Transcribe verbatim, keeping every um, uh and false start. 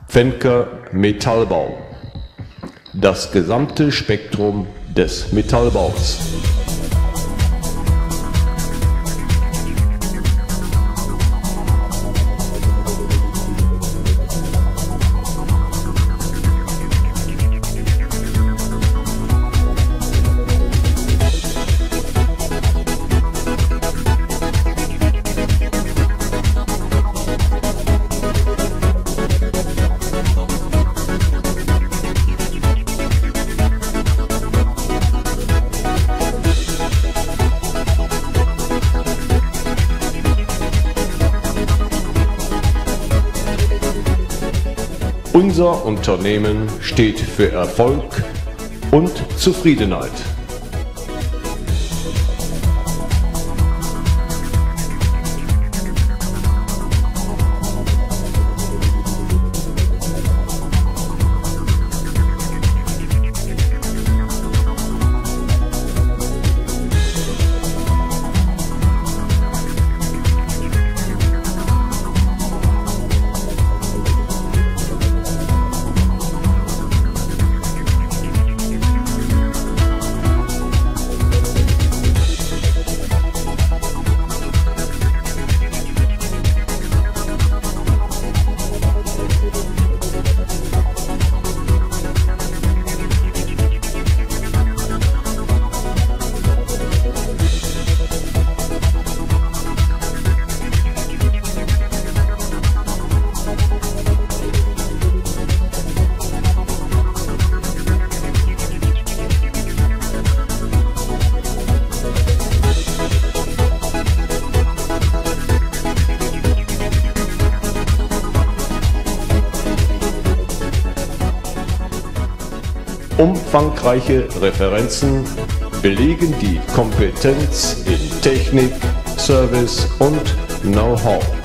Fenker Metallbau. Das gesamte Spektrum des Metallbaus. Unser Unternehmen steht für Erfolg und Zufriedenheit. Umfangreiche Referenzen belegen die Kompetenz in Technik, Service und Know-how.